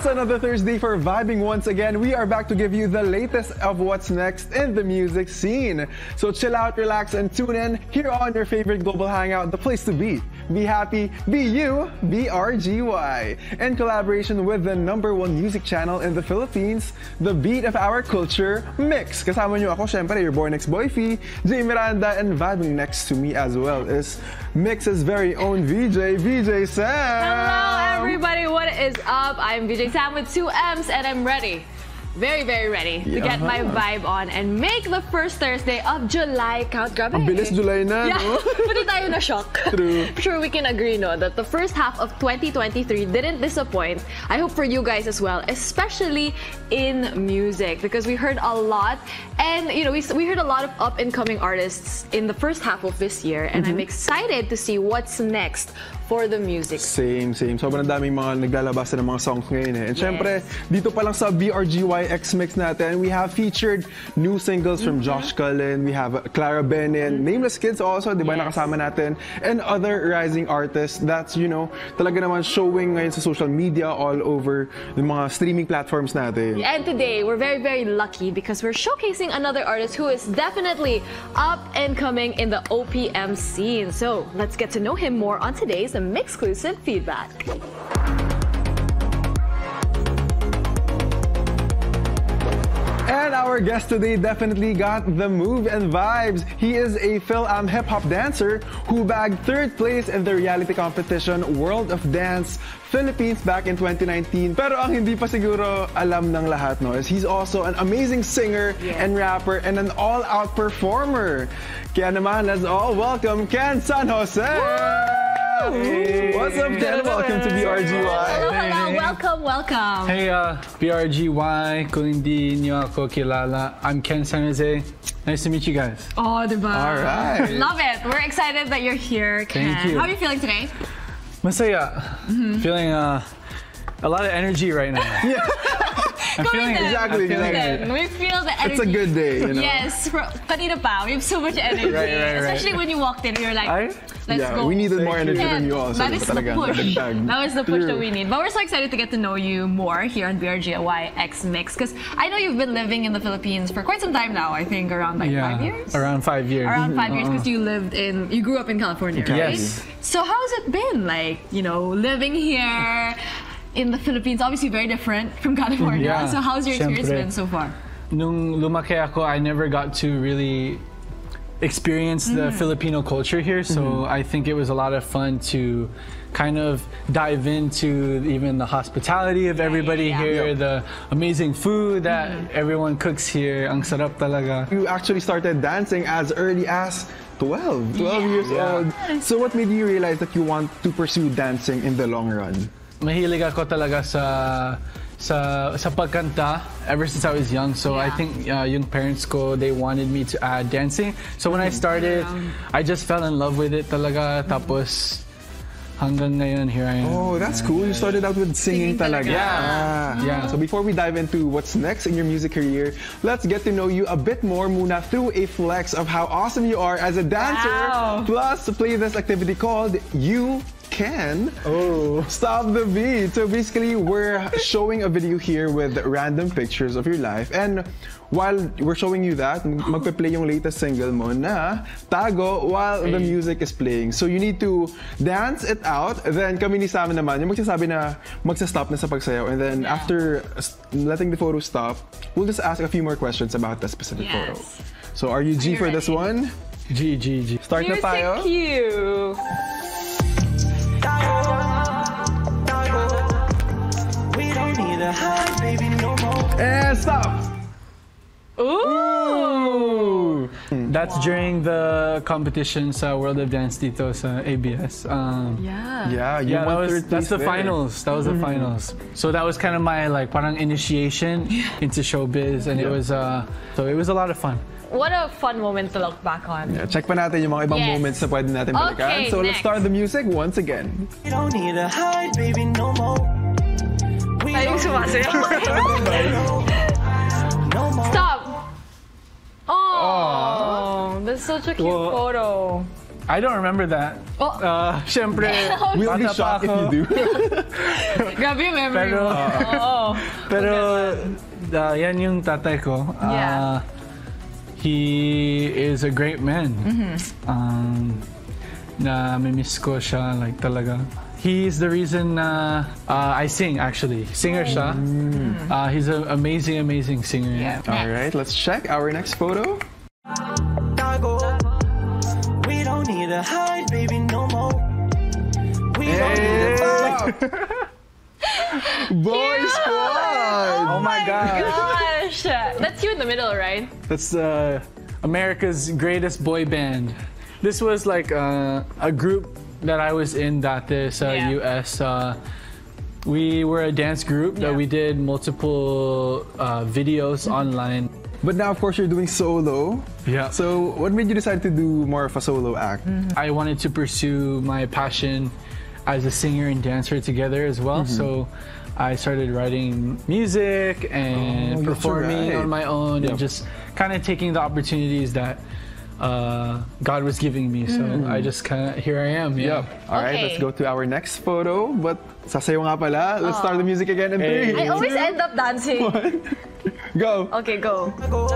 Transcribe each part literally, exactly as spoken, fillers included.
It's another Thursday for Vibing once again. We are back to give you the latest of what's next in the music scene. So chill out, relax, and tune in here on your favorite global hangout, the place to be. Be happy, be you, B R G Y. In collaboration with the number one music channel in the Philippines, the beat of our culture, Mix. Kasama niyo ako, syempre, your boy next boyfie, Jay Miranda, and vibing next to me as well is Mix's very own V J, V J Sam. Hello, everybody. What is up? I'm V J Sam with two M's, and I'm ready. Very, very ready to Yeah. get my vibe on and make the first Thursday of July count. Grabe. Ang bilis July na, Yeah, no? pati tayo na shock. True. I'm sure we can agree, no, that the first half of twenty twenty-three didn't disappoint. I hope for you guys as well, especially in music, because we heard a lot, and you know, we we heard a lot of up and coming artists in the first half of this year, and mm-hmm. I'm excited to see what's next for the music. Same, same. Sobrang daming mga naglalabas na ng mga songs ngayon eh. And yes. syempre, dito pa lang sa B R G Y X Mix natin, we have featured new singles from mm-hmm. Josh Cullen, we have Clara Benin, mm-hmm. Nameless Kids also, di ba, yes. nakasama natin, and other rising artists that's, you know, talaga naman showing ngayon sa social media all over yung mga streaming platforms natin. And today, we're very, very lucky because we're showcasing another artist who is definitely up and coming in the O P M scene. So, let's get to know him more on today's Mix-clusive feedback. And our guest today definitely got the move and vibes. He is a Phil-Am hip-hop dancer who bagged third place in the reality competition World of Dance Philippines back in twenty nineteen. Pero ang hindi pa siguro alam ng lahat, no, is he's also an amazing singer yeah. and rapper and an all-out performer. Kaya naman, let's all welcome Ken San Jose! Hey. What's up, Ken? Welcome to B R G Y. Hello, hello. Welcome, welcome. Hey, uh, B R G Y. Kung hindi niyo ako kilala, I'm Ken San Jose. Nice to meet you guys. Oh, diba? All right. Love it. We're excited that you're here, Ken. Thank you. How are you feeling today? Masaya. Mm-hmm. Feeling uh, a lot of energy right now. Yeah. I'm feeling it. Exactly, exactly. We feel the energy. It's a good day, you know. Yes. Kanina pa, we have so much energy. Right, right, right. Especially when you walked in, we were like, I? let's yeah, go. we needed more energy yeah, than you also. That is the push. That was the push True. that we need. But we're so excited to get to know you more here on B R G Y X Mix, because I know you've been living in the Philippines for quite some time now. I think around like yeah, five years. Around five years. Around five uh-uh. years, because you lived in, you grew up in California, right? Yes. So how's it been, like, you know, living here in the Philippines? Obviously very different from California. Yeah, so how's your experience syempre. been so far? Nung lumaki ako, I never got to really experience the mm. Filipino culture here, so mm-hmm. I think it was a lot of fun to kind of dive into even the hospitality of everybody yeah, yeah. here, yeah. the amazing food that mm-hmm. everyone cooks here. Ang sarap talaga. You actually started dancing as early as twelve, twelve yeah. years yeah. old. So what made you realize that you want to pursue dancing in the long run? Mahilig ako talaga sa sa sa pagkanta ever since I was young. So yeah. I think uh, yung parents ko, they wanted me to add dancing. So when I started, yeah. I just fell in love with it talaga. Tapos hanggang ngayon, here I am. Oh, that's yeah. cool. You started out with singing, singing talaga. Yeah. yeah. So before we dive into what's next in your music career, let's get to know you a bit more muna through a flex of how awesome you are as a dancer. Wow. Plus, to play this activity called You Can oh. Stop the Beat. So basically, we're showing a video here with random pictures of your life, and while we're showing you that, magpe-play yung latest single mo na Tago while the music is playing. So you need to dance it out, then kami ni Sam naman yung magsasabi na magsa-stop na sa pagsayaw, and then yeah. after letting the photo stop, we'll just ask a few more questions about the specific yes. photo. So are you G are you for ready? This one? G, G, G. Start You're na tayo. So cute. And stop! Ooh! That's during the competition sa World of Dance dito sa A B S. Um, Yeah, yeah. you yeah, that was, that's the there. finals. That was mm-hmm. the finals. So that was kind of my like parang initiation into showbiz, and yeah. it was uh, so it was a lot of fun. What a fun moment to look back on. Yeah, check pa natin yung mga ibang yes. moments na pwede natin balikan. Okay, so next. let's start the music once again. We don't need to hide, baby, no more. We Ayun, sumasayaw. no more. Stop! Oh, that's such a cute well, photo. I don't remember that. Oh. Uh, Siyempre, we'll be shocked if you do. Grabe yung memory Pero, mo. Oo. pero uh, yan yung tatay ko. Uh, Yeah. He is a great man. Mm-hmm. Um, na mimiss ko siya, like talaga. He's the reason na uh, I sing, actually. Singer siya. Uh, he's an amazing, amazing singer. Yeah. All right, let's check our next photo. We don't need to hide, baby, no more. We don't need to fight. Boy Squad! Oh my God. Gosh. That's you in the middle, right? That's uh, America's greatest boy band. This was like uh, a group that I was in dati sa Yeah. U S. Uh, we were a dance group that Yeah. we did multiple uh, videos online. But now, of course, you're doing solo. Yeah. So, what made you decide to do more of a solo act? I wanted to pursue my passion as a singer and dancer together as well. So I started writing music and Oh, that's performing right. on my own and Yep. just kind of taking the opportunities that uh, God was giving me. So I just kind of, here I am. Yeah. Yep. All right, Okay. let's go to our next photo. But sasayaw nga pala. Let's start the music again in Hey. three. I always end up dancing. Go. Okay, go.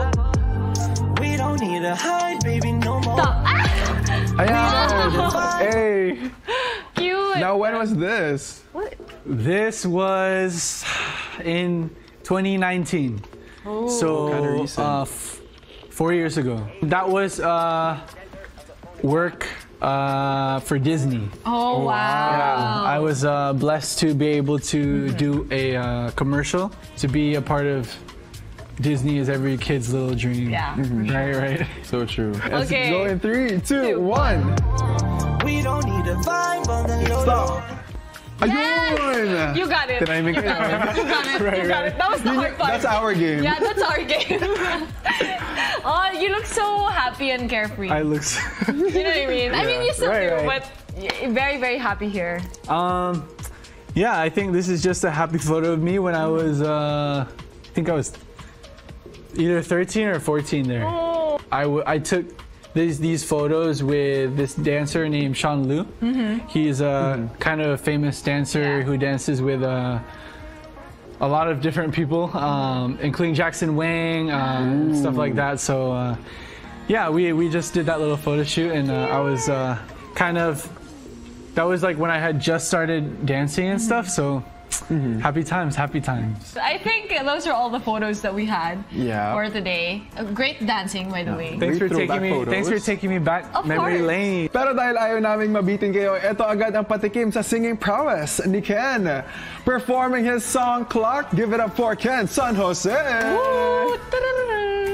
We don't need to hide, baby, no more. Stop. Ah! Ayan. Hey. Cute. Now, when was this? What? This was in twenty nineteen. So Kinda recent. uh, f- four years ago. That was uh, work uh, for Disney. Oh, wow. Yeah, I was uh, blessed to be able to do a uh, commercial, to be a part of Disney is every kid's little dream. Yeah, for sure. Right, right. So true. Let's Okay. go in three, two, Two, one. We don't need to vibe on the low. Stop. Yes! Ayun! You got it. Tiniming You ko got yun. it. You got it. Right, You got right. it. That was the hard part. That's our game. Yeah, that's our game. Oh, you look so happy and carefree. I look. So You know what I mean? I mean, you still Right, do, right. but y- very, very happy here. um, yeah, I think this is just a happy photo of me when I was. Uh, I think I was either thirteen or fourteen there. Oh. I, w- I took these these photos with this dancer named Sean Liu. He's a kind of famous dancer Yeah. who dances with uh, a lot of different people, um, including Jackson Wang, um, stuff like that. So uh, yeah, we we just did that little photo shoot, and uh, I was uh, kind of that was like when I had just started dancing and stuff. So happy times, happy times. I think those are all the photos that we had Yeah. for today. Uh, Great dancing, by the way. Thanks for Great taking me. throwback Thanks for photos. taking me back Of memory course. lane. Pero dahil ayaw naming mabitin kayo, ito agad ang patikim sa singing prowess ni Ken. Performing his song Clock, give it up for Ken San Jose. Ooh, ta-da-da-da.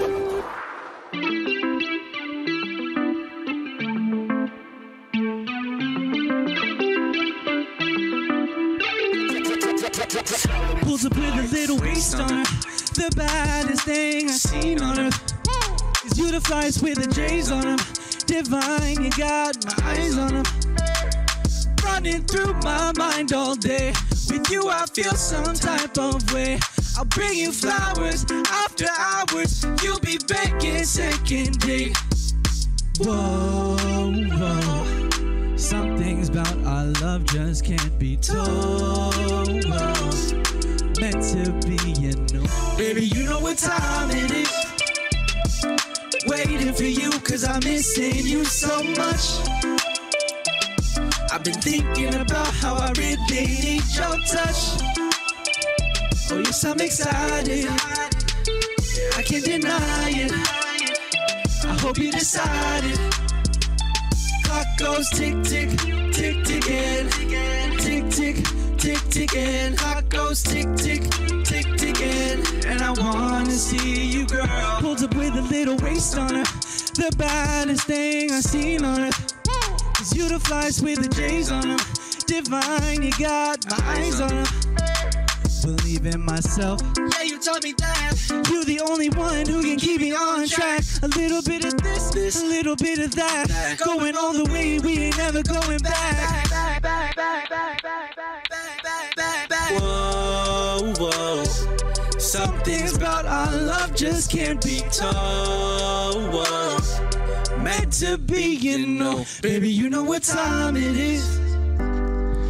Pulls up with a little waist on her. The baddest thing I've seen on earth. Is you the flies with the J's on them. Divine, you got my eyes on them. Running through my mind all day. With you, I feel some type of way. I'll bring you flowers after hours. You'll be begging second date. Whoa, whoa. Some things about our love just can't be told. Meant to be, you know. Baby, you know what time it is. Waiting for you, cause I'm missing you so much. I've been thinking about how I really need your touch. Oh yes, I'm excited. I can't deny it. I hope you decided. Clock goes tick, tick, tick, ticking. Tick, tick, tick, ticking. Clock goes tick, tick, tick, ticking. And I wanna see you, girl. Pulls up with a little waist on her. The baddest thing I've seen on earth. Is you the flies with the J's on them. Divine, you got my eyes on them. Believe in myself. Yeah, you told me that. You're the only one who can keep me on track. A little bit of this, this, a little bit of that. Going all the way, we ain't never going back. Back, back, back, back, back, back, back, back, back. Whoa, whoa. Some things about our love just can't be told. Whoa. Meant to be, you know. Baby, you know what time it is.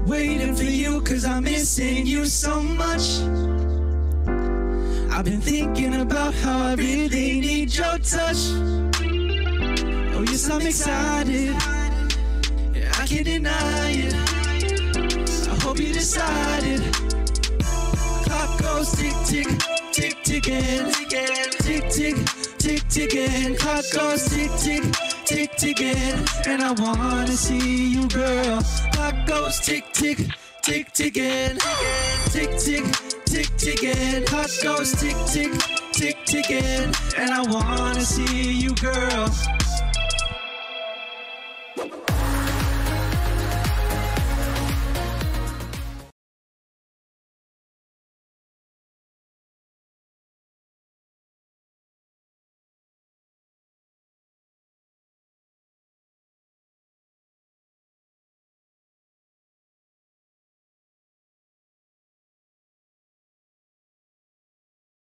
waiting for you, cause I'm missing you so much. I've been thinking about how I really need your touch. Oh yes, I'm excited, yeah, I can't deny it. I hope you decided. Clock goes tick tick, tick ticking, tick tick, tick ticking. Clock goes tick tick, tick ticking, and I wanna see you, girl. Clock goes tick tick, tick ticking, tick tick, tick ticking. Clock goes tick tick, tick ticking, and I wanna see you, girl.